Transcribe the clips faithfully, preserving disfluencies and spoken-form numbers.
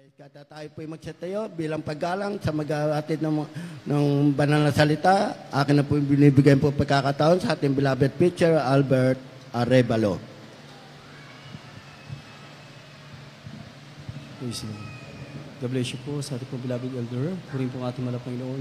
Kada tayo po'y magsatayo bilang paggalang sa mag-aatid ng, ng banal na salita, akin na po binibigyan po pagkakataon sa ating beloved preacher, Albert Arevalo. God bless you po sa ating po beloved elder. Purin po ang ating malapang Panginoon.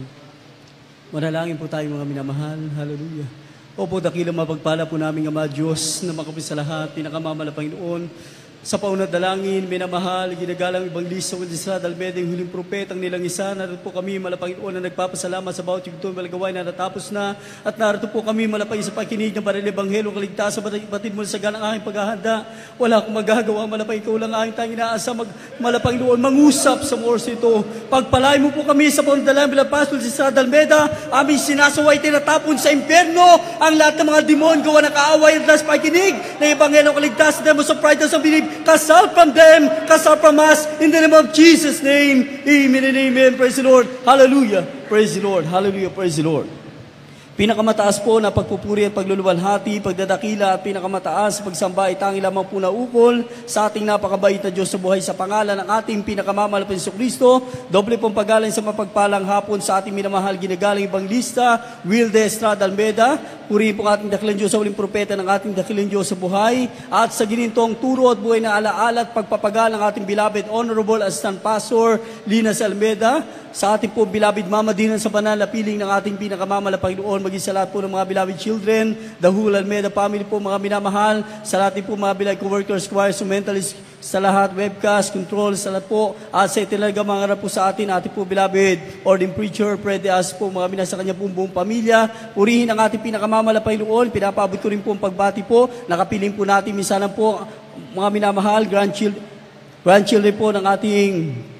Manalangin po tayo mga minamahal. Hallelujah. Opo, dakilang mapagpala po namin ang mga Diyos na makapit sa lahat, pinakamamala Panginoon. Sa paunat dalangin, minamahal, ginagalang ibang liso kundi sa Dalmeda, yung huling propetang nilang isa. Narito po kami, malapanginoon, na nagpapasalamat sa bawat yugto, malagaway na natapos na. At narito po kami, malapangin sa pakinig ng baril Ebanghelyo, kaligtasan, batid mo sa ganang aking paghahanda. Wala akong magagawa, malapangin ikaw lang aking tanging inaasa, mag, malapanginoon, mangusap sa oras ito. Pagpalay mo po kami sa paunat dalangin, bilang pastor sa Dalmeda, aming sinasaway, tinatapon sa impyerno, ang lahat ng mga demon, gawa na kaaway, at das pakinig, ng Ebanghelyo, kaligtasan, demo sa pride, sa believe, cast out from them, cast out from us, in the name of Jesus' name, amen and amen. Praise the Lord, hallelujah, praise the Lord, hallelujah, praise the Lord. Pinakamataas po na pagpupuri at pagluluwalhati, pagdadakila at pinakamataas sa pagsamba ay tanging lamang po na ukol sa ating napakabait na Diyos sa buhay sa pangalan ng ating pinakamamahal na Jesucristo. Doble pong pagaling sa mapagpalang hapon sa ating minamahal ginagaling Evangelista, Wilde Estrada Almeda. Purihin po ang ating dakilang Diyos sa uling propeta ng ating dakilang Diyos sa buhay at sa ginintong turo at buhay na alaala at pagpapagal ng ating beloved Honorable Assistant Pastor Linas Almeda, sa ating po beloved Mama Dinan sa banal na piling ng ating pinakamamahal na Panginoon, maging sa lahat po ng mga beloved children, the whole Almeda family po mga minamahal, sa lahat po mga beloved co-workers, choirs, mentalists, sa lahat, webcast, control, sa lahat po, at sa italaga mga harap po sa atin, ating po beloved ordained preacher, pwede as po mga minasa kanya pong buong pamilya. Purihin ang ating pinakamamahal na Panginoon, pinapaabot ko rin po ang pagbati po, nakapiling po natin minsanan po mga minamahal, grandchildren, grandchildren po ng ating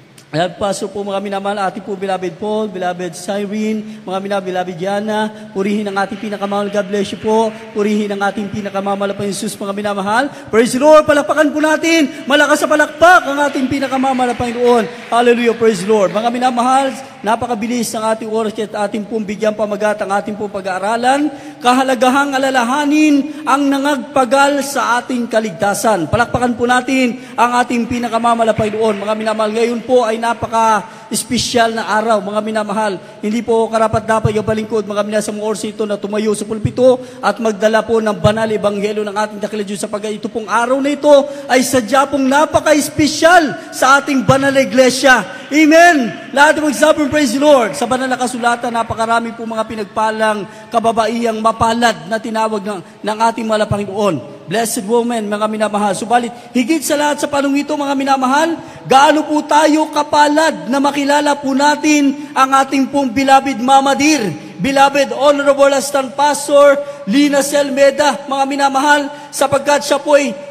Pastor po mga minamahal, ating po beloved Paul, beloved Cyrene, mga minamahal, beloved Diana, purihin ang ating pinakamamahal, God bless you po, purihin ang ating pinakamamahal pa Jesus, mga minamahal. Praise the Lord, palakpakan po natin, malakas sa palakpak ang ating pinakamamahal na Panginoon. Hallelujah, praise the Lord. Mga minamahal, napakabilis ng ating oras at ating pong bigyan pamagat ang ating pong pag-aaralan, kahalagahang alalahanin ang nangagpagal sa ating kaligtasan. Palakpakan po natin ang ating pinakamamahal na Panginoon. Mga minamahal, ngayon po ay napaka-espesyal na araw, mga minamahal. Hindi po karapat-dapat yung balingkod, mga minamahal, sa mga oras ito na tumayo sa pulpito at magdala po ng banal ebanghelyo ng ating dakilang Diyos, sapagkat ito pong araw na ito ay sadya pong napaka-espesyal sa ating banal na iglesia. Amen! Lahat ng magsabi, praise the Lord. Sa banal na kasulatan, napakarami po mga pinagpalang kababaihang mapalad na tinawag ng, ng ating mahal na Panginoon. Blessed woman, mga minamahal. Subalit, higit sa lahat sa panong ito, mga minamahal, gaano po tayo kapalad na makilala po natin ang ating pong beloved Mama Dear, beloved Honorable Assistant Pastor Linas Almeda, mga minamahal, sapagkat siya po ay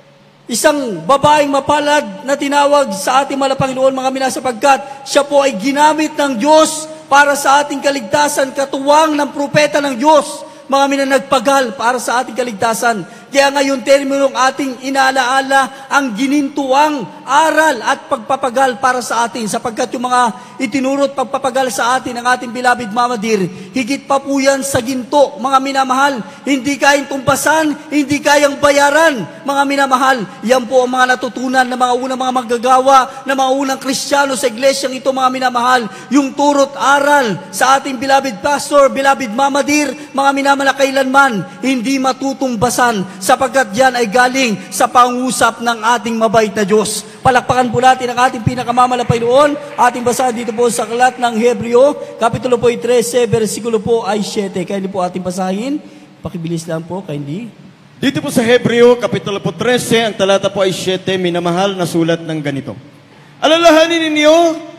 isang babaeng mapalad na tinawag sa ating mahal na Panginoon, mga minamahal, sapagkat siya po ay ginamit ng Diyos para sa ating kaligtasan, katuwang ng propeta ng Diyos, mga minamahal, nagpagal para sa ating kaligtasan. Kaya ngayon, terminong ating inaalaala ang ginintuang aral at pagpapagal para sa atin, sapagkat yung mga itinurot pagpapagal sa atin ng ating beloved Mama Dear, higit pa po yan sa ginto, mga minamahal. Hindi kayang tumpasan, hindi kayang bayaran, mga minamahal. Yan po ang mga natutunan ng mga unang mga manggagawa, ng mga unang Kristiyano sa iglesyang ito, mga minamahal. Yung turot aral sa ating beloved Pastor, beloved Mama Dear, mga minamahal, kailanman hindi matutungbasan, sapagkat yan ay galing sa pangusap ng ating mabait na Diyos. Palakpakan po natin ang ating pinakamamahal na Panginoon. Ating basahan dito po sa aklat ng Hebreo, kapitulo po ay thirteen, versikulo po ay seven. Kaya hindi po ating basahin. Pakibilis lang po, kaya hindi. Dito po sa Hebreo, kapitulo po thirteen, ang talata po ay seven, minamahal na sulat ng ganito. Alalahanin ninyo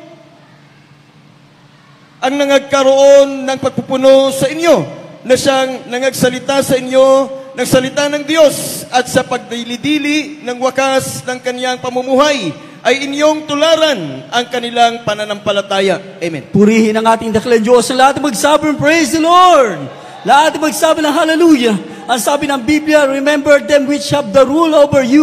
ang nangagkaroon ng pagpupuno sa inyo, na siyang nangagsalita sa inyo ng salita ng Diyos, at sa pagdili-dili ng wakas ng kaniyang pamumuhay ay inyong tularan ang kanilang pananampalataya. Amen. Purihin ang ating dakilang Diyos. Lahat magsabi ng praise the Lord. Lahat magsabi ng hallelujah. Ang sabi ng Biblia, remember them which have the rule over you,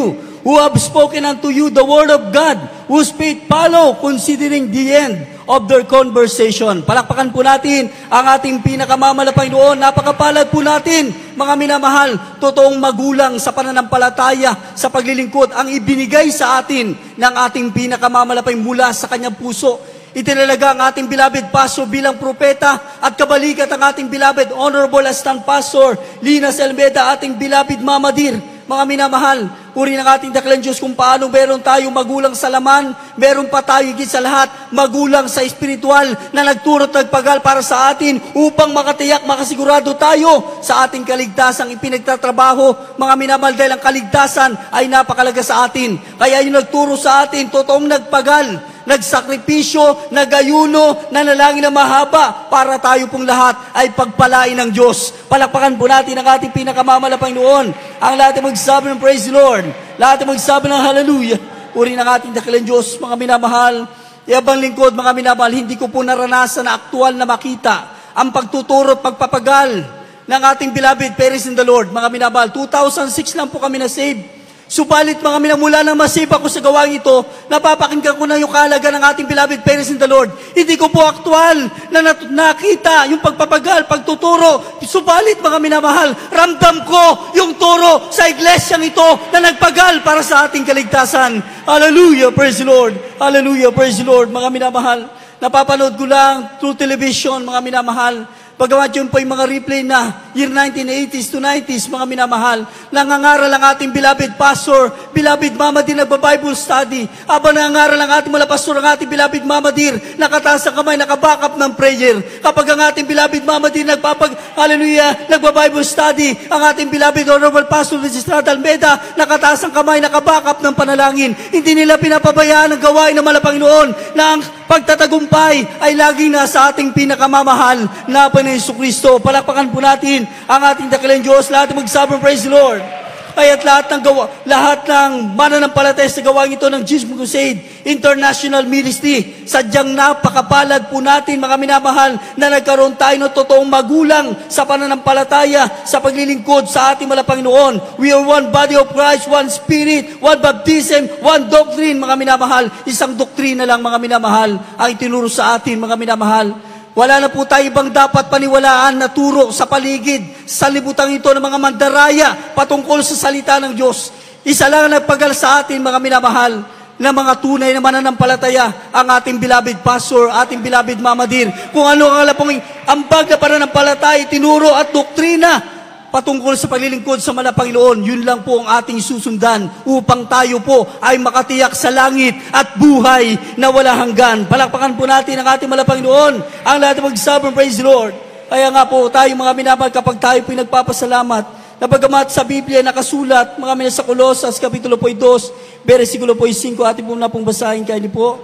who have spoken unto you the word of God, whose faith follow, considering the end of their conversation. Palakpakan po natin ang ating pinakamamalapay noon. Napakapalad po natin, mga minamahal, totoong magulang sa pananampalataya, sa paglilingkod, ang ibinigay sa atin ng ating pinakamamalapay mula sa kanyang puso. Itinalaga ang ating beloved pastor bilang propeta at kabalikat ang ating beloved Honorable Assistant Pastor Linas Almeda, ating beloved Mama Dear. Mga minamahal, uri ng ating dakilang Diyos kung paano meron tayo magulang sa laman, meron pa tayo higit sa lahat, magulang sa espiritual na nagturo at nagpagal para sa atin upang makatiyak, makasigurado tayo sa ating kaligtasang ipinagtatrabaho. Mga minamahal, dahil ang kaligtasan ay napakalaga sa atin. Kaya yung nagturo sa atin, totoong nagpagal, nagsakripisyo, nagayuno, nanalangin na mahaba para tayo pong lahat ay pagpalain ng Diyos. Palakpakan po natin ang ating pinakamamalapang noon. Ang lahat ay magsabi ng praise the Lord. Lahat ay magsabi ng hallelujah. Uri ng ating dakilang Diyos, mga minamahal. Iabang lingkod, mga minamahal, hindi ko po naranasan na aktual na makita ang pagtuturo at pagpapagal ng ating beloved parents in the Lord. Mga minamahal, two thousand six lang po kami na-save. Subalit mga minamula nang masip ako sa gawang ito, napapakinggan ko na yung kahalaga ng ating beloved parents in the Lord. Hindi ko po aktual na nat- nakita yung pagpapagal, pagtuturo. Subalit mga minamahal, ramdam ko yung turo sa iglesyang ito na nagpagal para sa ating kaligtasan. Hallelujah, praise the Lord. Hallelujah, praise the Lord. Mga minamahal, napapanood ko lang through television, mga minamahal. Pagawa yun po yung mga replay na year nineteen eighties to nineties, mga minamahal, nangangaral ang ating beloved pastor, beloved Mama Dear, nagba-Bible study. Aba nangangaral ang ating mga pastor, ang ating beloved Mama Dear, nakataas ang kamay, nakabackup ng prayer. Kapag ang ating beloved Mama Dear, nagpapag, hallelujah, nagba-Bible study, ang ating beloved Honorable Pastor Linas Almeda, nakataas ang kamay, nakabackup ng panalangin. Hindi nila pinapabayaan ang gawain ng malapang noon na ang pagtatagumpay ay laging nasa ating pinakamamahal na Panginoon Jesucristo. Palakpakan po natin ang ating dakilang Diyos. Lahat ng magsabi, praise the Lord. Ay at lahat ng gawa, lahat ng mananampalataya sa gawang ito ng Jesus Crusade International Ministry, sadyang napakapalad po natin, mga minamahal, na nagkaroon tayo ng totoong magulang sa pananampalataya, sa paglilingkod sa ating malapang Panginoon. We are one body of Christ, one spirit, one baptism, one doctrine, mga minamahal. Isang doktrina lang, mga minamahal, ang itinuro sa atin, mga minamahal. Wala na po tayo ibang dapat paniwalaan na turo sa paligid, sa libutan ito ng mga mandaraya patungkol sa salita ng Diyos. Isa lang ang nagpagal sa atin, mga minamahal, na mga tunay na mananampalataya, ang ating beloved pastor, ating beloved Mama Dear. Kung ano ang alapong ambag na pananampalataya, tinuro at doktrina patungkol sa paglilingkod sa Panginoon, yun lang po ang ating susundan upang tayo po ay makatiyak sa langit at buhay na wala hanggan. Palakpakan po natin ang ating Panginoon. Ang lahat ng magsabi, praise the Lord. Kaya nga po tayo mga minamahal, kapag tayo po nagpapasalamat, na bagamat sa Biblia nakasulat, mga minamahal, sa Colosas, Kapitulo po two, versikulo po five, ating po na pong basahin kayo po.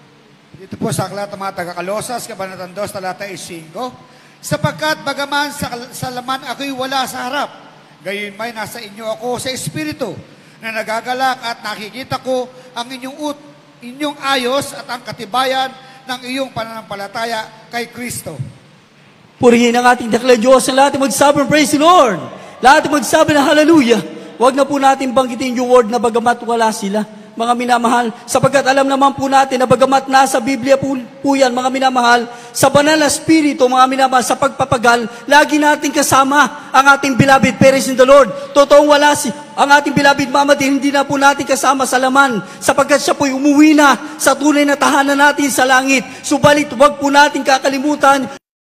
Dito po sa aklat ng mga taga-Kalosas, Kabanatang two, talata five. Sapagkat bagaman sa, sa laman ako'y wala sa harap, gayon may nasa inyo ako sa Espiritu, na nagagalak at nakikita ko ang inyong ut, inyong ayos at ang katibayan ng iyong pananampalataya kay Kristo. Purihin ang ating dakilang Diyos, ang lahat magsabi ng praise the Lord. Lahat magsabi ng hallelujah. Huwag na po natin banggitin yung word na bagamat wala sila, mga minamahal, sapagkat alam naman po natin na bagamat nasa Biblia po, po yan, mga minamahal, sa banal na spirito, mga minamahal, sa pagpapagal, lagi natin kasama ang ating beloved parents in the Lord. Totoong wala si, ang ating beloved Mama Dear, hindi na po natin kasama sa laman, sapagkat siya po'y umuwi na sa tunay na tahanan natin sa langit. Subalit, huwag po natin kakalimutan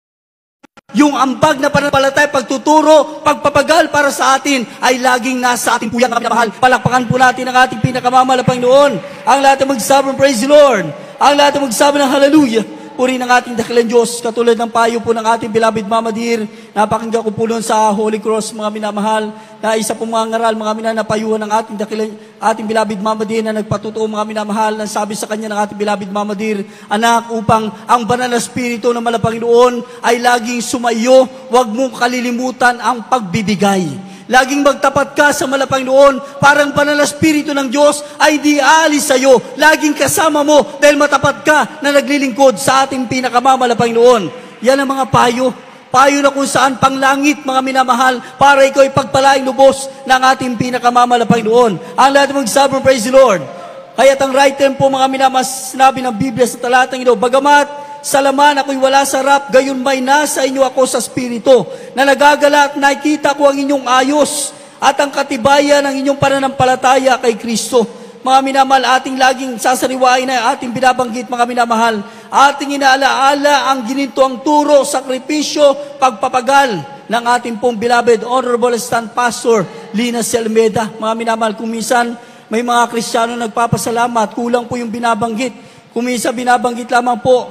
yung ambag na pananampalataya, pagtuturo, pagpapagal para sa atin ay laging nasa ating puyang, mga minamahal. Palakpakan po natin ang ating pinakamamahalapang noon. Ang lahat ng magsabi ng praise the Lord. Ang lahat ng magsabi ng hallelujah. Puri ng ating dakilang Diyos, katulad ng payo po ng ating beloved Mama Dear. Napakinggan ko po noon sa Holy Cross, mga minamahal, na isa po mga ngaral, mga minamahal, na payuhan ng ating dakilang, ating beloved Mama Dear, na nagpatutuo, mga minamahal, na sabi sa kanya ng ating beloved Mama Dear, anak, upang ang banal na spirito ng Panginoon ay laging sumayo, huwag mong kalilimutan ang pagbibigay. Laging magtapat ka sa Panginoon, parang banal na spirito ng Diyos ay di aalis sa iyo. Laging kasama mo dahil matapat ka na naglilingkod sa ating pinakamamahal na Panginoon. Yan ang mga payo payo na kung saan panglangit, mga minamahal, para ikaw ipagpalaing lubos ng ating pinakamamahal na Panginoon. Ang lahat magsabi, praise the Lord. Kaya't ang writer po, mga minamahal, sinabi ng Biblia sa talatang ito, bagamat sa laman ako'y wala sa harap, gayon may nasa inyo ako sa Espiritu, na nagagala at nakikita ko ang inyong ayos at ang katibayan ng inyong pananampalataya kay Kristo. Mga minamahal, ating laging sasariwain na ating binabanggit, mga minamahal. Ating inaalaala ang ginintuang turo, sakripisyo, pagpapagal ng ating pong beloved Honorable Assistant Pastor Lina C. Almeida. Mga minamahal, kung minsan may mga Kristiyano nagpapasalamat, kulang po yung binabanggit. Kung minsan binabanggit lamang po,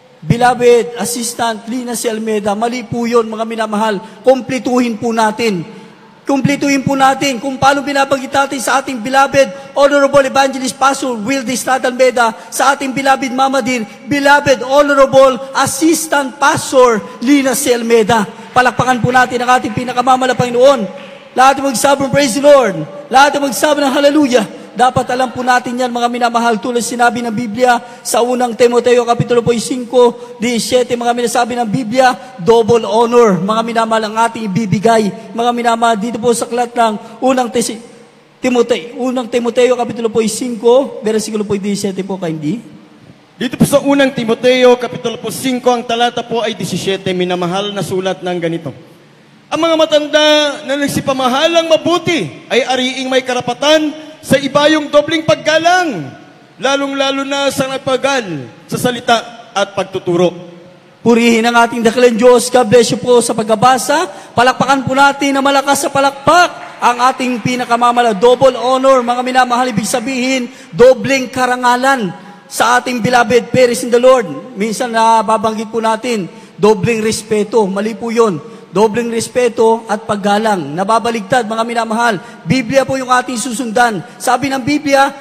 beloved Assistant Lina C. Almeida, mali po yun, mga minamahal. Kumplituhin po natin. Kumplituhin po natin kung paano binabanggit natin sa ating beloved Honorable Evangelist Pastor Will Distrad Almeida, sa ating beloved Mama Dear, beloved Honorable Assistant Pastor Lina C. Almeida. Palakpakan po natin ang ating pinakamamahal na Panginoon. Lahat ng magsabi ng praise the Lord. Lahat ng magsabi ng hallelujah. Dapat alam po natin yan, mga minamahal, tulad sinabi ng Biblia sa unang Timoteo Kapitulo five, seventeen, mga minasabi ng Biblia, double honor, mga minamahal, ang ating ibibigay. Mga minamahal, dito po sa aklat ng unang Timoteo, unang Timoteo Kapitulo five, versikulo seventeen po kayo hindi. Dito po sa unang Timoteo Kapitulo five, ang talata po ay seventeen, minamahal na sulat ng ganito. Ang mga matanda na nagsipamahalang mabuti ay ariing may karapatan sa ibayong dobling paggalang, lalong-lalo na sa nagpagal sa salita at pagtuturo. Purihin ang ating dakilang Diyos. God bless you po sa pagbabasa. Palakpakan po natin na malakas sa palakpak ang ating pinakamamala. Double honor, mga minamahal, ibig sabihin, dobling karangalan sa ating beloved parents in the Lord. Minsan na babanggit po natin, dobling respeto. Mali po yun. Dobling respeto at paggalang. Nababaligtad, mga minamahal. Biblia po yung ating susundan. Sabi ng Biblia,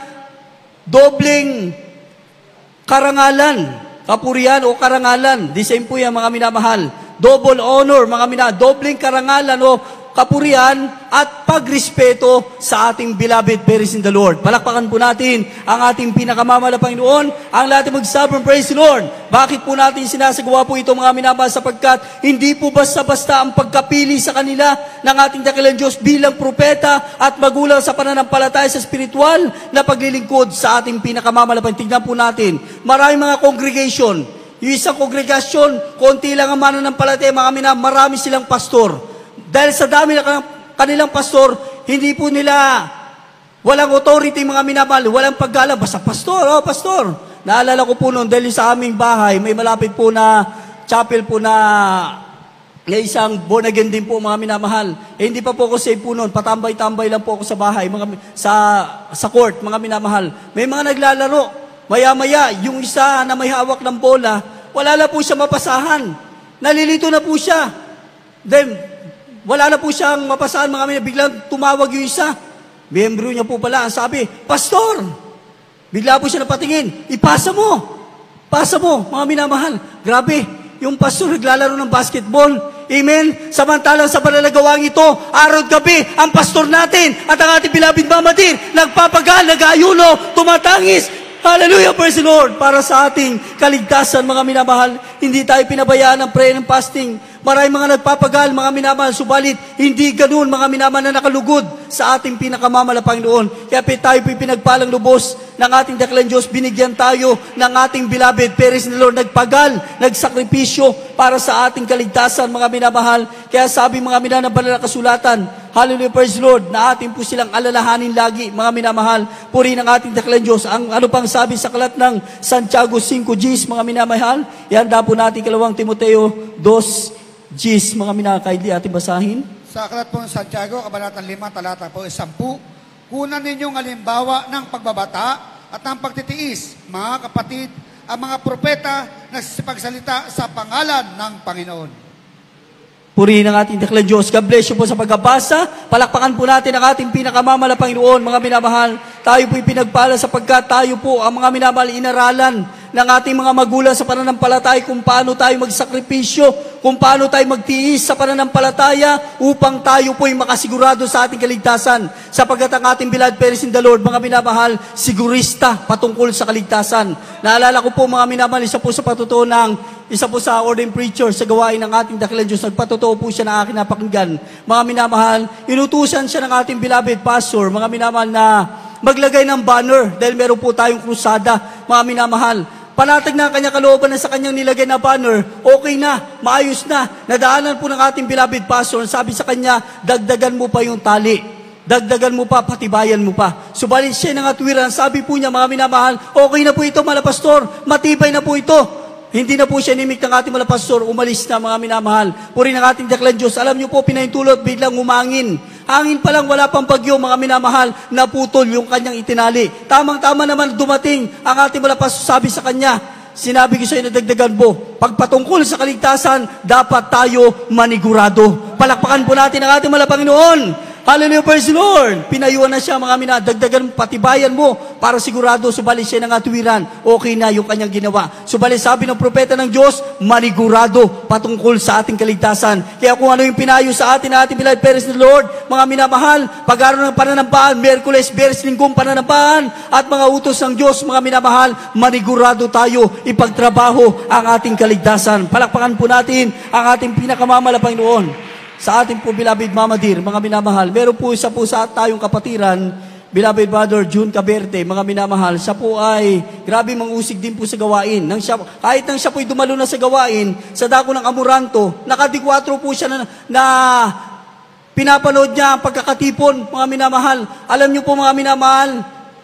dobling karangalan, kapurihan o karangalan. The same po yan, mga minamahal. Double honor, mga minamahal. Dobling karangalan o kapurihan at pagrespeto sa ating beloved parents in the Lord. Palakpakan po natin ang ating pinakamamahal na Panginoon. Ang lahat magsabi ng praise the Lord. Bakit po natin sinasagawa po ito, mga minamahal? Sapagkat hindi po basta-basta ang pagkapili sa kanila ng ating dakilang Diyos bilang propeta at magulang sa pananampalataya sa spiritual na paglilingkod sa ating pinakamamahal na Panginoon. Tignan po natin, maraming mga congregation. Yung isang kongregasyon, konti lang ang mananampalataya, mga minamahal, marami silang pastor. Dahil sa dami ng kanilang pastor, hindi po nila, walang authority, mga minamahal, walang paggalang, basta pastor, oh pastor. Naalala ko po noon, dahil sa aming bahay, may malapit po na chapel po na, na isang born again din po, mga minamahal. Eh, hindi pa po ako save po noon, patambay-tambay lang po ako sa bahay, mga, sa, sa court, mga minamahal. May mga naglalaro, maya-maya, yung isa na may hawak ng bola, wala na po siya mapasahan. Nalilito na po siya. Then, wala na po siyang mapasahan, mga minamahal. Biglang tumawag yung isa. Miyembro niya po pala. Ang sabi, Pastor! Bigla po siya napatingin. Ipasa mo! Pasa mo, mga minamahal. Grabe, yung pastor naglalaro ng basketball. Amen? Samantalang sa panalagawang ito, araw at gabi, ang pastor natin at ang ating beloved Mama Dear, nagpapagal, nag-ayuno, tumatangis. Hallelujah, praise the Lord. Para sa ating kaligtasan, mga minamahal, hindi tayo pinabayaan ng prayer and fasting. Maraming mga nagpapagal, mga minamahal, subalit hindi ganoon, mga minamahal, na nakalugod sa ating pinakamamahal na Panginoon. Kaya tayo po'y pinagpalang lubos ng ating dakilang Diyos, binigyan tayo ng ating beloved parents in the Lord, nagpagal, nagsakripisyo para sa ating kaligtasan, mga minamahal. Kaya sabi, mga minamahal, ng banal na kasulatan, hallelujah, praise the Lord, na ating po silang alalahanin lagi, mga minamahal. Puri ng ating dakilang Diyos. Ang ano pang sabi sa aklat ng Santiago five Gs, mga minamahal, ihanda po natin kalawang Timoteo two Gs, mga minamahal, kaili ating basahin. Sa aklat po ng Santiago, kabanatang lima, talata po is sampu, kunan ninyong halimbawa ng pagbabata at ng pagtitiis, mga kapatid, ang mga propeta na sipagsalita sa pangalan ng Panginoon. Purihin ang ating dakilang Diyos. God bless you po sa pagbabasa. Palakpakan po natin ang ating pinakamamahal na Panginoon, mga minamahal. Tayo po'y pinagpala sapagkat tayo po ang mga minamahal inaralan ng ating mga magulang sa pananampalataya kung paano tayo magsakripisyo, kung paano tayo magtiis sa pananampalataya upang tayo po'y makasigurado sa ating kaligtasan. Sapagkat ang ating beloved parents in the Lord, mga minamahal, sigurista patungkol sa kaligtasan. Naalala ko po, mga minamahal, isa po sa patutuo ng isa po sa ordained preacher sa gawain ng ating dakilang Diyos. Nagpatotoo po siya ng aking napakinggan. Mga minamahal, inutusan siya ng ating beloved pastor, mga minamahal, na maglagay ng banner dahil meron po tayong krusada, mga minamahal. Panatag na ang kanya kalooban na sa kanyang nilagay na banner, okay na, maayos na. Nadaanan po ng ating beloved pastor, sabi sa kanya, dagdagan mo pa yung tali. Dagdagan mo pa, patibayan mo pa. Subalit siya ng atwiran, sabi po niya, mga minamahal, okay na po ito, mga pastor, matibay na po ito. Hindi na po siya nimik ng ating mga pastor, umalis na, mga minamahal. Puri ng ating dakilang Diyos, alam niyo po, pinahintulot, biglang umangin. Hangin pa lang, wala pang bagyo, mga minamahal, naputol yung kanyang itinali. Tamang-tama naman dumating ang ating mga pastor, sabi sa kanya, sinabi ko sa iyo na dagdagan mo, pagpatungkol sa kaligtasan, dapat tayo manigurado. Palakpakan po natin ang ating mga Panginoon. Hallelujah, praise the Lord. Pinayuan na siya, mga mina, dagdagan, patibayan mo para sigurado, subalit siya ng atwiran, okay na yung kanyang ginawa. Subalit sabi ng propeta ng Diyos, manigurado patungkol sa ating kaligtasan. Kaya kung ano yung pinayo sa atin na ating beloved parents ng Lord, mga minamahal, pag-araw ng pananampahan, Merkules, Beres, Linggong pananampahan, at mga utos ng Diyos, mga minamahal, manigurado tayo ipagtrabaho ang ating kaligtasan. Palakpakan po natin ang ating pinakamalapang Panginoon. Sa ating po beloved Mama Dear, mga minamahal, meron po isa po sa tayong kapatiran, beloved Brother June Caberte, mga minamahal, siya po ay grabe mangusig din po sa gawain. Nang siya, kahit nang siya po ay dumalo na sa gawain, sa dako ng Amoranto, nakadikwatro po siya na, na pinapanood niya ang pagkakatipon, mga minamahal. Alam niyo po, mga minamahal,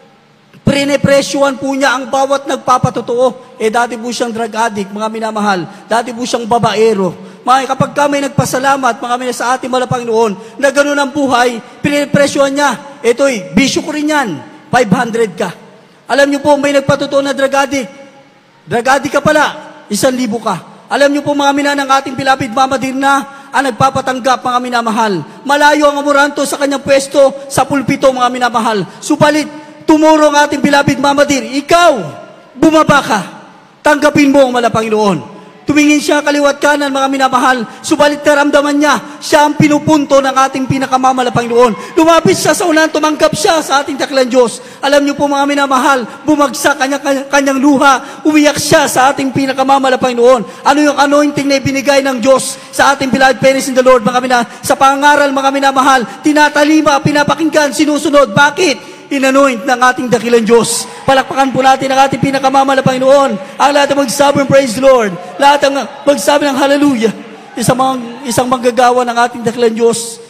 prinepresyuhan po niya ang bawat nagpapatotoo. Eh dati po siyang drug addict, mga minamahal. Dati po siyang babaero. Mga kapag kami nagpasalamat, mga mina sa ating mga Panginoon, na gano'n ang buhay, pinipresyohan niya. Ito'y, bisyo ko rin yan, five hundred ka. Alam niyo po, may nagpatotoo na drug addict. Drug addict ka pala, isang libo ka. Alam niyo po, mga mina ng ating beloved Mama Dear na, ang nagpapatanggap, mga minamahal. Malayo ang Amoranto sa kanyang pwesto, sa pulpito, mga minamahal. Subalit, tumuro ang ating beloved Mama Dear, ikaw, bumaba ka. Tanggapin mo ang mga Panginoon. Tumingin siya kaliwat kanan, mga minamahal. Subalit naramdaman niya, siya ang pinupunto ng ating pinakamamala Panginoon. Lumapit siya sa unahan, tumanggap siya sa ating dakilang Diyos. Alam niyo po, mga minamahal, bumagsak kanyang, kanyang, kanyang luha, umiyak siya sa ating pinakamamala Panginoon. Ano yung anointing na ibinigay ng Diyos sa ating beloved parents in the Lord, mga minamahal? Sa pangaral, mga minamahal, tinatalima, pinapakinggan, sinusunod. Bakit? Inanoint ng ating dakilang Diyos. Palakpakan po natin ang ating pinakamamala Panginoon. Ang lahat ng magsabi ng praise the Lord. Lahat ng magsabi ng hallelujah. Isang, isang manggagawa ng ating dakilang Diyos.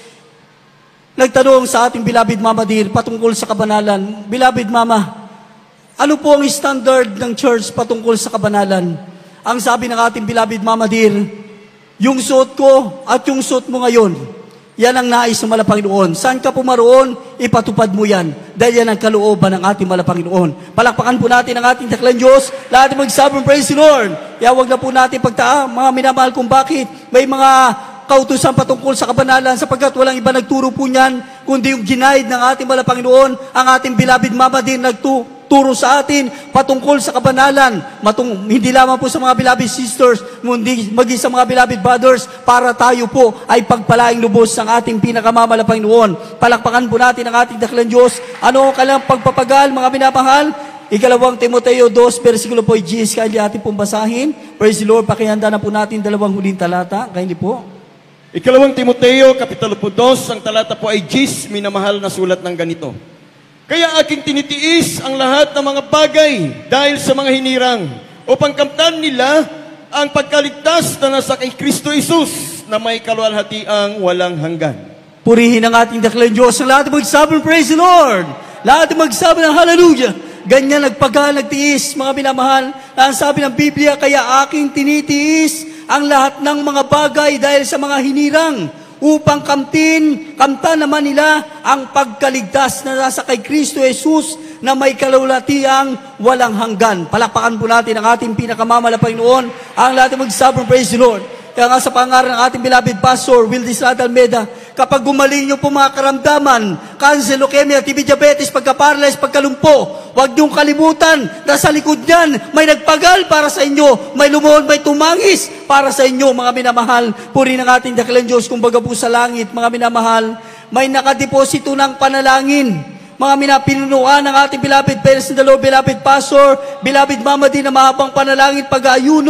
Nagtanong sa ating beloved Mama Dear patungkol sa kabanalan. Beloved Mama, ano po ang standard ng church patungkol sa kabanalan? Ang sabi ng ating beloved Mama Dear, yung suot ko at yung suot mo ngayon, yan ang nais ng Malapanginoon. Saan ka pumaroon, ipatupad mo yan. Dahil yan ang kalooban ng ating Malapanginoon. Palakpakan po natin ang ating dakilang Diyos. Lahat ng magsabong praise the Lord. Kaya huwag na po natin pagtaa, mga minamahal kung bakit may mga kautusan patungkol sa kabanalan sapagkat walang iba nagturo po niyan, kundi yung ginaid ng ating Malapanginoon, ang ating beloved Mama din nagturo sa atin patungkol sa kabanalan. Matung, hindi lamang po sa mga beloved sisters, kundi maging sa mga beloved brothers, para tayo po ay pagpalaing lubos ng ating pinakamamala Panginoon. Palakpakan po natin ang ating dakilang Diyos. Ano ang kailang pagpapagal, mga minamahal? Ikalawang Timoteo two, versikulo po, G S, kaya ating pong basahin. Praise the Lord, pakihanda na po natin dalawang huling talata. Kaya po. Ikalawang Timoteo, kapitulo po two, ang talata po ay Gis, minamahal na sulat ng ganito. Kaya aking tinitiis ang lahat ng mga bagay dahil sa mga hinirang, upang kamtan nila ang pagkaligtas na nasa kay Kristo Jesus na may kaluwalhatiang walang hanggan. Purihin ang ating dakilang Diyos. Ang lahat magsabi, praise the Lord. Lahat magsabi ng hallelujah. Ganyan nagpagal, nagtiis, mga minamahal. Ang sabi ng Biblia, kaya aking tinitiis ang lahat ng mga bagay dahil sa mga hinirang, upang kamtin, kamta naman nila ang pagkaligtas na nasa kay Kristo Jesus na may kalulatiang walang hanggan. Palakpakan po natin ang ating pinakamamala Panginoon. Ang lahat magsabi, praise the Lord. Kaya nga sa pangaral ng ating beloved pastor, Wildis Almeida, kapag gumaling nyo po mga karamdaman, cancer, leukemia, T B, diabetes, pagka-paralyze, pagkalumpo, huwag niyong kalimutan na sa likod niyan, may nagpagal para sa inyo, may lumuhod, may tumangis para sa inyo, mga minamahal. Puri ng ating dakilang Diyos, kumbaga po sa langit, mga minamahal, may nakadeposito ng panalangin. Mga minapinunuan ng ating beloved parents in the Lord, beloved pastor, beloved Mama din na mahabang panalangin pag-aayuno.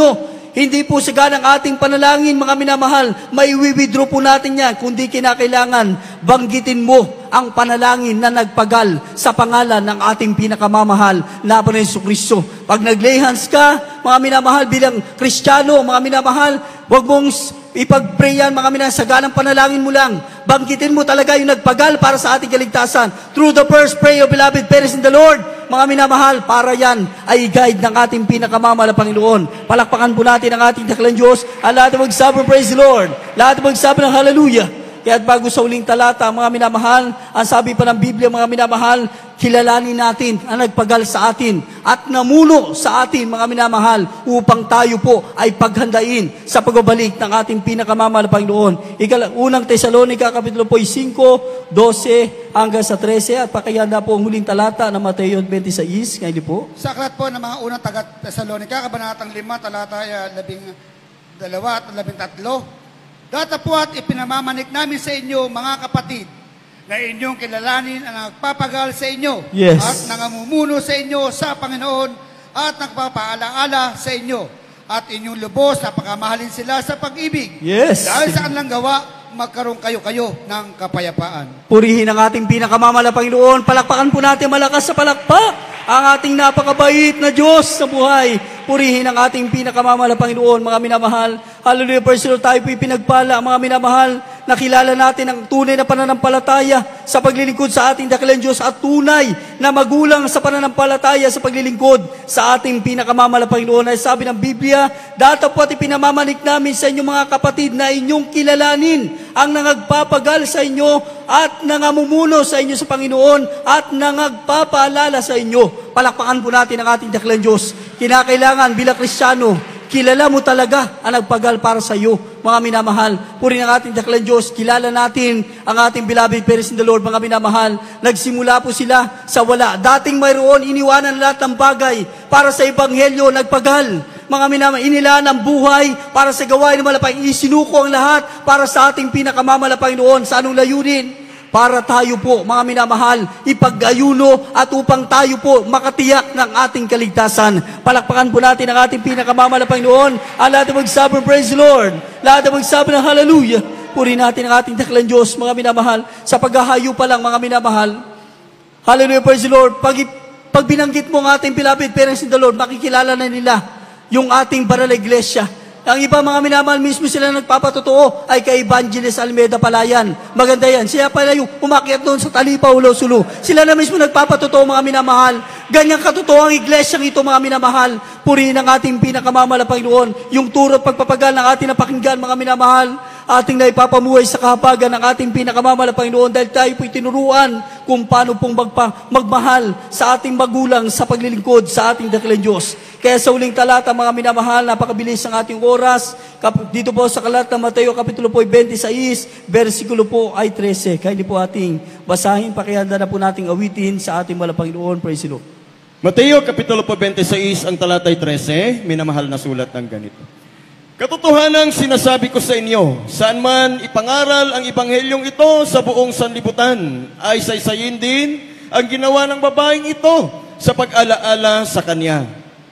Hindi po sagana ang ating panalangin, mga minamahal. May withdraw po natin yan. Kundi kinakailangan, banggitin mo ang panalangin na nagpagal sa pangalan ng ating pinakamamahal na Panginoon Kristo. Pag nag-lay hands ka, mga minamahal, bilang Kristiyano, mga minamahal, huwag mong ipag-pray yan, mga minamahal, saganang panalangin mo lang. Banggitin mo talaga yung nagpagal para sa ating kaligtasan. Through the first prayer, beloved parents in the Lord, mga minamahal, para yan ay guide ng ating pinakamamahal na Panginoon. Palakpakan po natin ang ating dakilang Diyos. Ang lahat ng magsabi, praise the Lord. Lahat ng magsabi ng hallelujah. Kaya bago sa uling talata, mga minamahal, ang sabi pa ng Biblia, mga minamahal, kilalanin natin ang nagpagal sa atin at namuno sa atin, mga minamahal, upang tayo po ay paghandain sa pagbabalik ng ating pinakamamahal na Panginoon. Ikala, unang Tesalonica, kapitulo po five, twelve hanggang sa thirteen, at pakihanda po ang huling talata ng Mateo twenty-six, ngayon po. Sa aklat po ng mga unang taga-Tesalonica, kabanatang lima, talata labing dalawa at labing tatlo. Datapwat ipinamamanik namin sa inyo, mga kapatid, na inyong kilalanin ang nagpapagal sa inyo Yes. at nangamumuno sa inyo sa Panginoon at nagpapaalaala sa inyo at inyong lubos na pagkamahalin sila sa pag-ibig. Yes. Dahil sa kanilang gawa, magkaroon kayo-kayo ng kapayapaan. Purihin ang ating pinakamamahal na Panginoon. Palakpakan po natin malakas sa palakpak ang ating napakabait na Diyos sa buhay. Purihin ang ating pinakamamahal na Panginoon, mga minamahal. Hallelujah, praise the Lord. Tayo po'y pinagpala, mga minamahal. Nakilala natin ang tunay na pananampalataya sa paglilingkod sa ating dakilang Diyos at tunay na magulang sa pananampalataya sa paglilingkod sa ating pinakamamahal na Panginoon. Ay sabi ng Biblia, datapwat ipinamamanik namin sa inyong mga kapatid na inyong kilalanin ang nangagpapagal sa inyo at nangamumuno sa inyo sa Panginoon at nangagpapaalala sa inyo. Palakpakan po natin ang ating dakilang Diyos. Kinakailangan bilang Kristiyano, kilala mo talaga ang nagpagal para sa iyo, mga minamahal. Purihin ang ating dakilang Diyos. Kilala natin ang ating beloved parents in the Lord, mga minamahal. Nagsimula po sila sa wala. Dating mayroon, iniwanan lahat ng bagay para sa Ebanghelyo, nagpagal. Mga minamahal, inilaan ang buhay para sa gawain ng malapay. Isinuko ang lahat para sa ating pinakamamahal na Panginoon. Sa anong layunin? Para tayo po, mga minamahal, ipag-ayuno at upang tayo po makatiyak ng ating kaligtasan. Palakpakan po natin ang ating pinakamamahal na Panginoon. Ang lahat ng magsabi, praise the Lord. Lahat ng magsabi ng hallelujah. Purihin natin ang ating dakilang Diyos, mga minamahal. Sa paghahayo pa lang, mga minamahal. Hallelujah, praise the Lord. Pag, pag binanggit mo ang ating beloved parents in the Lord, makikilala na nila yung ating banal na iglesia. Ang iba, mga minamahal, mismo sila nagpapatotoo ay kay Evangelist Almeida Palayan. Maganda yan. Siya pala yung umakyat doon sa Talipa, Ulo-Sulu. Sila na mismo nagpapatotoo, mga minamahal. Ganyang katotoo ang iglesyang ito, mga minamahal. Purihin ang ating pinakamamahal na Panginoon. Yung turo at pagpapagal ng ating napakinggan, mga minamahal. Ating naipapamuhay sa kahabagan ng ating pinakamamahal na Panginoon dahil tayo po'y tinuruan kung paano pong magpa, magmahal sa ating magulang sa paglilingkod sa ating dakilang Diyos. Kaya sa uling talata, mga minamahal, napakabilis ang ating oras. Dito po sa kalat ng Mateo, kapitulo po twenty-six, versikulo po ay thirteen. Kaya hindi po ating basahin, pakihanda na po nating awitin sa ating mahal na Panginoon. Praise the Lord. Mateo, kapitulo po twenty-six, ang talatay thirteen, minamahal na sulat ng ganito. Katotohanang sinasabi ko sa inyo, saan man ipangaral ang ibanghelyong ito sa buong sanlibutan, ay saysayin din ang ginawa ng babaeng ito sa pag-alaala sa kanya.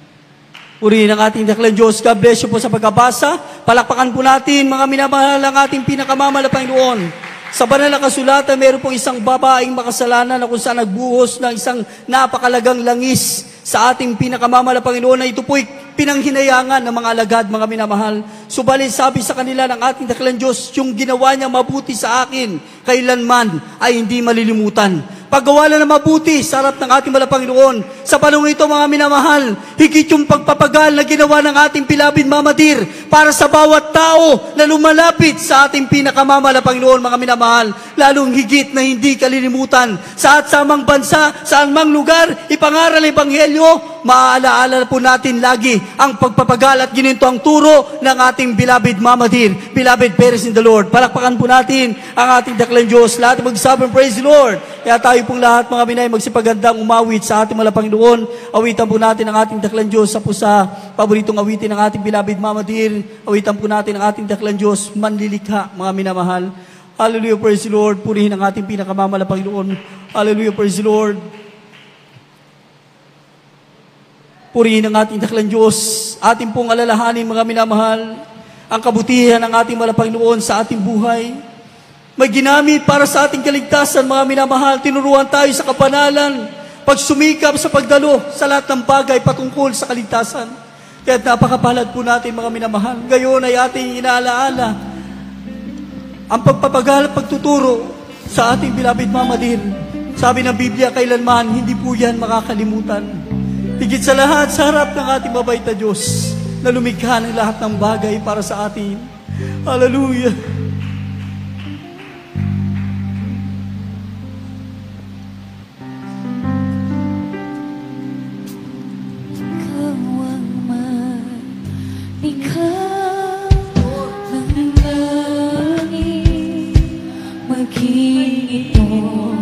Purihin ang ating dakilang Diyos. God bless you po sa pagkabasa. Palakpakan po natin, mga minamahal, ang ating pinakamamahal na Panginoon. Sa banal na kasulatan, meron pong isang babaeng makasalanan na kung saan nagbuhos ng isang napakalagang langis sa ating pinakamamahal na Panginoon na ito po'y pinanghinayangan ng mga alagad, mga minamahal. Subalit sabi sa kanila ng ating dakilang Diyos, yung ginawa niya mabuti sa akin, kailanman ay hindi malilimutan. Paggawa na mabuti sa harap ng ating mahal na Panginoon. Sa panahon ito, mga minamahal, higit yung pagpapagal na ginawa ng ating beloved Mama Dear para sa bawat tao na lumalapit sa ating pinakamamahal na Panginoon, mga minamahal, lalong higit na hindi kalilimutan. Sa at samang bansa, saan mang lugar, ipangaral ang Ebanghelyo, maaalaala po natin lagi ang pagpapagal at gininto ang turo ng ating beloved Mama Dear, beloved parents in the Lord. Palakpakan po natin ang ating dakilang Diyos. Lahat magsabi, praise the Lord. Kaya tayo pong lahat, mga binay, magsipagandang umawit sa ating mahal na Panginoon. Awitan po natin ang ating dakilang Diyos sa pusa. Paboritong awitin ng ating beloved Mama Dear. Awitan po natin ang ating dakilang Diyos, manlilikha, mga minamahal. Hallelujah, praise the Lord. Purihin ang ating pinakamamahal na Panginoon. Hallelujah, praise the Lord. Purihin ang ating daklang Diyos, ating pong alalahanin mga minamahal, ang kabutihan ng ating mahal na Panginoon sa ating buhay. May ginamit para sa ating kaligtasan mga minamahal, tinuruan tayo sa kapanalan, pagsumikap sa pagdalo sa lahat ng bagay patungkol sa kaligtasan. Kaya napakapalad po natin mga minamahal. Gayon ay ating inaalaala ang pagpapagal at pagtuturo sa ating beloved Mama Dear. Sabi ng Biblia, kailanman hindi po yan makakalimutan. Higit sa lahat, sa harap ng ating mabait na Diyos na lumikha ng lahat ng bagay para sa atin. Hallelujah! Kawang malikha ng langit, maging ito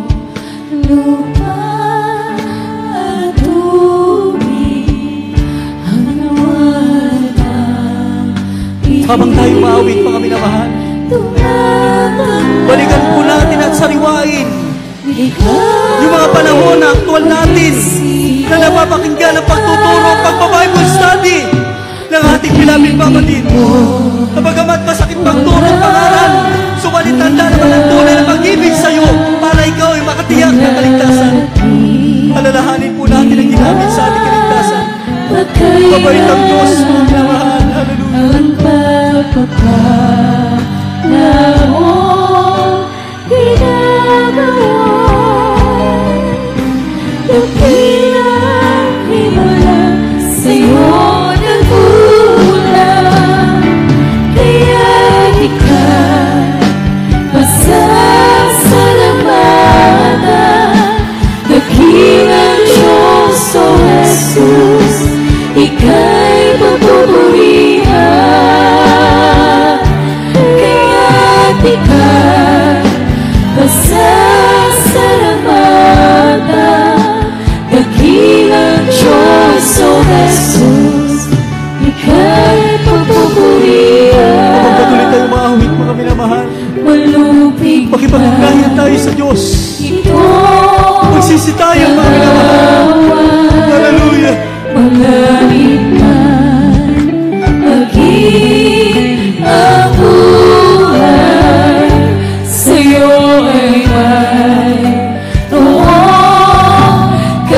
lupa at tubig, ang walang Habang tayo maawit mga minamahal, balikan po natin at sariwain yung mga panahon na aktual natin na napapakinggan ang pagtuturo, pagpa-Bible study ng ating beloved Mama Dear. Na bagamat masakit pagturo, pangaral, subalit tanda naman ang tunay na pag-ibig sa iyo para ikaw ay makatiyak ng kaligtasan. Alalahanin po natin ang ginamit sa ating kaligtasan. Mabait ang Diyos, mga minamahal. Hallelujah. ang pagpapalaon ginagawa. Dakilang himala sa'yo nagkulang, kaya ika'y masasalamatan. Dakilang Diyos, O Jesus, ika'y papupurihan, kaya't ika'y masasalamatan. Dakilang Diyos, O Jesus, ika'y papupurihan. Pagpatuloy tayo maawit mga minamahal, Malupig makipagugnayan tayo sa Diyos. ito, Magsisi tayo mga minamahal. Hallelujah. Malalim man maging ang buhay, sa'yo ay may tuwang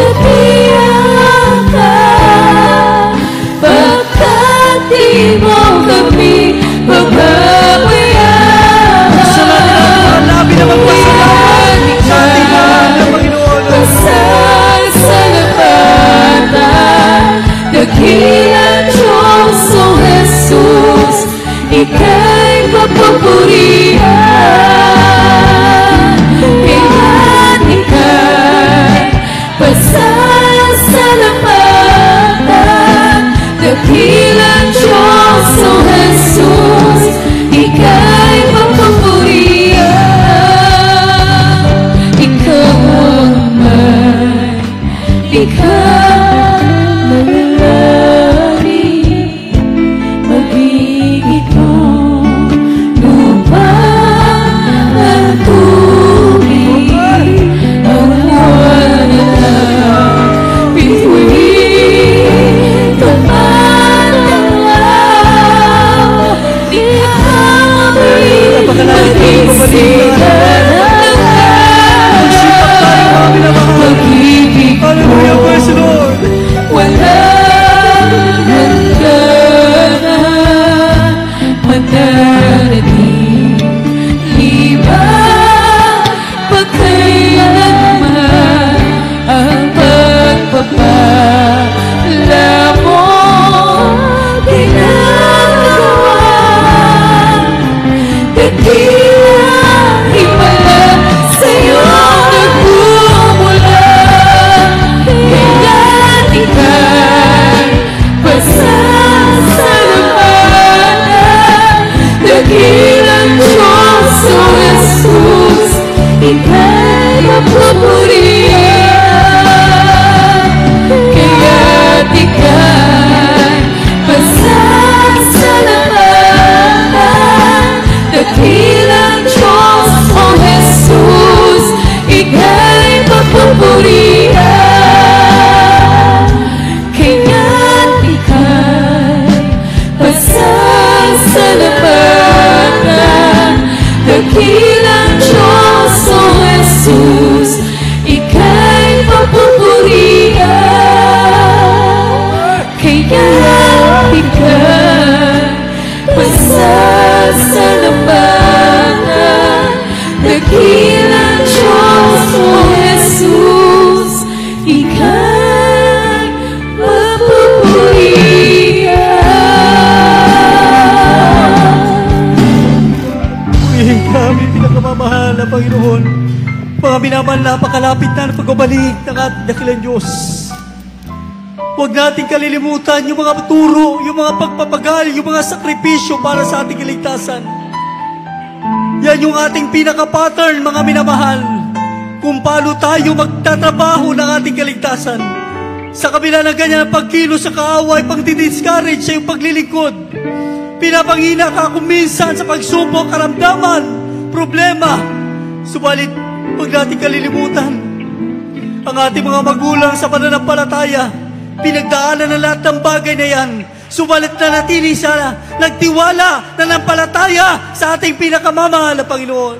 katiyakan, pagkat di mo kami pababayaan. Sa natin ang mga labi na magpasalamat sa ating mahal na Panginoon. Masasalamatan, dakilang Diyos, O Jesus, ika'y papupurihan, kaya't ika'y pasasalamatan. Dakilang Diyos, O Jesus, ika'y papupurihan. Ikaw ang may likha ng langit, maging itong lupa at tubig, ang walang bituin, tumatawa, ika'y maging sigaw ng Magsipag tayo mga minamahal. pag-ibig mo. Hallelujah, praise the Lord. Walang hangganan, mananalig, libang pagkailanman, ang pagpapala mo ginagawa. Dakilang himala sa'yo nagmumula, kaya't ika'y pasasalamatan. Dakilang Diyos, O Jesus, ika'y papupurihan, kaya't ika'y pasasalamatan. Dakilang Diyos, O Jesus, ika'y papupurihan, kaya't ika'y pasasalamatan. Dakilang Diyos, O Jesus, ika'y mapupurihan. Purihin kami, pinakamamahal na Panginoon. Mga minamahal, napakalapit na ng pagbabalik ng ating dakilang Diyos. Huwag natin kalilimutan yung mga turo, yung mga pagpapagal, yung mga sakripisyo para sa ating kaligtasan. Yan yung ating pinaka-pattern, mga minamahal, kung paano tayo magtatrabaho ng ating kaligtasan. Sa kabila ng ganyan, pagkilo sa kaaway, pang-discourage sa iyong paglilingkod. Pinapangina ka kung minsan sa pagsubok, karamdaman, problema. Subalit, huwag natin kalilimutan ang ating mga magulang sa pananampalataya. Pinagdaanan ng lahat ng bagay na yan. Subalit na natili siya, nagtiwala, nanampalataya sa ating pinakamamahal na Panginoon.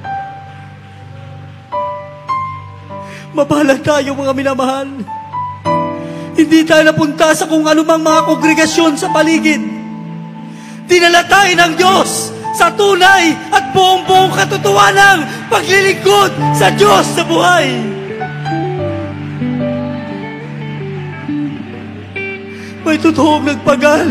Mabalag tayo, mga minamahal. Hindi tayo napunta sa kung anumang mga kongregasyon sa paligid. Dinala tayo ng Diyos sa tunay at buong-buong katotohanang paglilingkod sa Diyos sa buhay. May totoong nagpagal.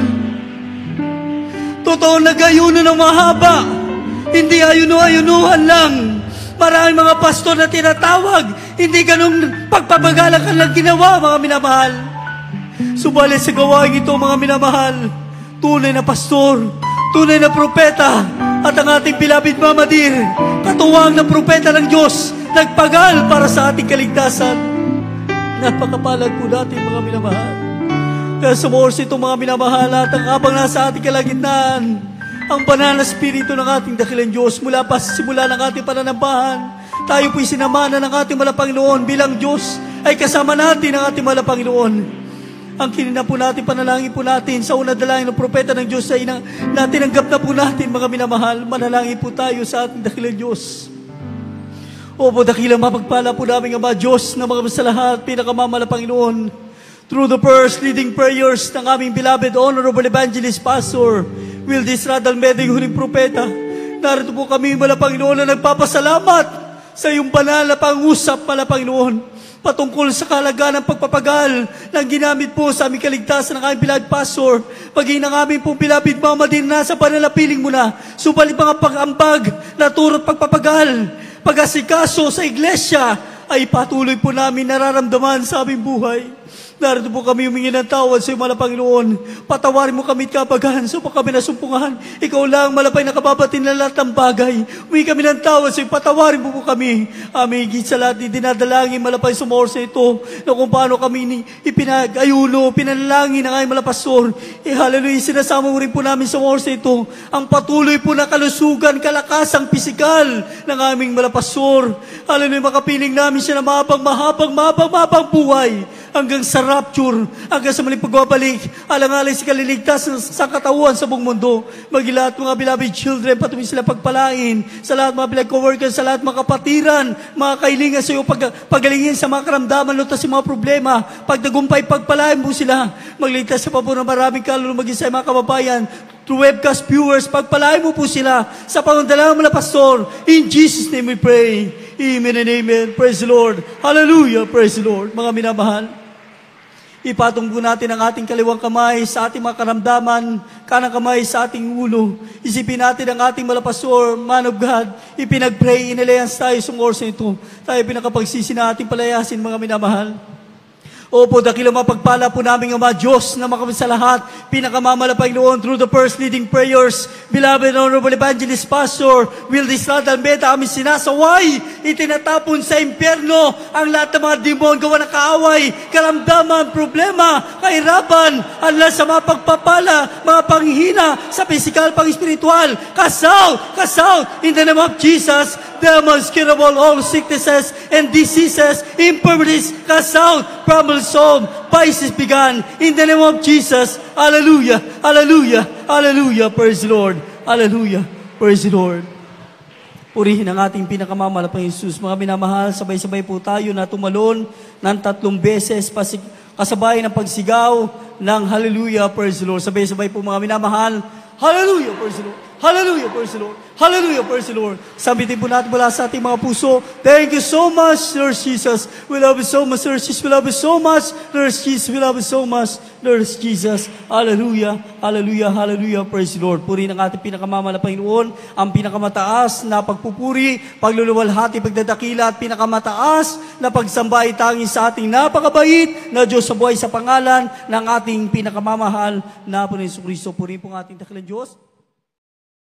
Totoong nag-ayuno ng mahaba. Hindi ayuno-ayunuhan lang. Maraming mga pastor na tinatawag, hindi ganun pagpapagalang kanilang ginawa, mga minamahal. Subalit sa gawain ito, mga minamahal, tunay na pastor, tunay na propeta, at ang ating pilapit mamadir, katuwang na propeta ng Diyos, nagpagal para sa ating kaligtasan. Napakapalag po natin, mga minamahal. Kaya sumuors itong mga minamahal at ang habang nasa ating kalagitnaan, ang banal na spirito ng ating dakilang Diyos mula pa sa simula ng ating pananambahan, tayo po'y sinamana ng ating mahal Panginoon bilang Diyos ay kasama natin ang ating mahal Panginoon. Ang kinina po natin, panalangin po natin sa unang dalangin ng propeta ng Diyos ay na, natinanggap na po natin, mga minamahal. Manalangin po tayo sa ating dakilang Diyos. Opo, dakilang mapagpala po namin, Ama Diyos, na mga sa lahat, pinakamamahal na Panginoon. Through the first leading prayers ng aming beloved Honorable Evangelist Pastor Wildis Radalmeda, yung huling propeta, narito po kami, mahal Panginoon, na nagpapasalamat sa iyong banal na pangusap, mahal Panginoon, patungkol sa kahalagaan ng pagpapagal na ginamit po sa aming kaligtasan ng aming beloved Pastor, maging ng aming pong beloved Mama din na sa banal na piling mo na, subalit mga pag-ambag na turot pagpapagal, pag-asikaso sa iglesia, ay patuloy po namin nararamdaman sa aming buhay. Narito po kami humingi ng tawad sa iyo, mahal Panginoon. Patawarin mo kami at kabagan sa so, kami nasumpungan. Ikaw lang, malapay na kababatin na lahat ng bagay. Humingi kami ng tawad sa iyo, patawarin mo po kami. Aming higit sa lahat, dinadalangin malapay sa mga orsa ito, na kung paano kami ni, ipinag-ayuno, pinanalangin ng aming malapastor. Eh, hallelujah, sinasama mo rin po namin sa mga orsa ito, ang patuloy po na kalusugan, kalakasang pisikal ng aming malapastor. Hallelujah, makapiling namin siya na mahabang, mahabang, mahabang, mahabang buhay. Hanggang sa rapture, hanggang sa muling pagbabalik, alang-alay si kaliligtas sa katawan sa buong mundo. Magilahat mga beloved children, patuloy sila pagpalain sa lahat mga beloved co-workers, sa lahat mga kapatiran, mga kailingan sa iyo, pag, pagalingin sa mga karamdaman, lutas sa mga problema, pagdagumpay, pagpalain mo sila. Magligtas sa pabor ng maraming kaluluwa maging sa mga kababayan, through webcast viewers, pagpalain mo po sila sa pangundalaman mo na pastor. In Jesus' name we pray. Amen and amen. Praise the Lord. Hallelujah. Praise the Lord. Mga minamahal, ipatong po natin ang ating kaliwang kamay sa ating mga karamdaman, kanang kamay sa ating ulo. Isipin natin ang ating malapastor, man of God. Ipinag-pray, inilayans tayo sa oras ito. Tayo pinakapagsisi na ating palayasin, mga minamahal. Opo, dakilang mapagpala po namin, Ama Diyos, na makamit sa lahat, pinakamamahal na Panginoon, through the first leading prayers, beloved Honorable Evangelist Pastor Wildis Radalmeda, aming sinasaway, itinatapon sa impyerno ang lahat ng mga demon, gawa ng kaaway, karamdaman, problema, kahirapan, anlas sa mga pagpapala, mga panghina, sa physical, pang-spiritual, kasaw, kasaw, in the name of Jesus, demons, curable all sicknesses and diseases, infirmities, kasaw, problems solved, Pisces began, in the name of Jesus. Hallelujah, hallelujah, hallelujah, praise the Lord, hallelujah, praise the Lord. Purihin ang ating pinakamamahal na Panginoon Jesus. Mga minamahal, sabay-sabay po tayo na tumalon ng tatlong beses, pasig- kasabay ng pagsigaw ng hallelujah, praise the Lord. Sabay-sabay po mga minamahal, hallelujah, praise the Lord. Hallelujah, praise the Lord. Hallelujah, praise the Lord. Sambitin po natin mula sa ating mga puso. Thank you so much, Lord Jesus. We love you so much, Lord Jesus. We love you so much, Lord Jesus. We love you so much, Lord Jesus. Hallelujah, hallelujah, hallelujah, praise the Lord. Puri ng ating pinakamamahal na Panginoon, ang pinakamataas na pagpupuri, pagluluwalhati, pagdadakila, at pinakamataas na pagsamba ay tanging sa ating napakabait na Diyos sa buhay sa pangalan ng ating pinakamamahal na Panginoon Kristo. Puri po ang ating dakilang Diyos.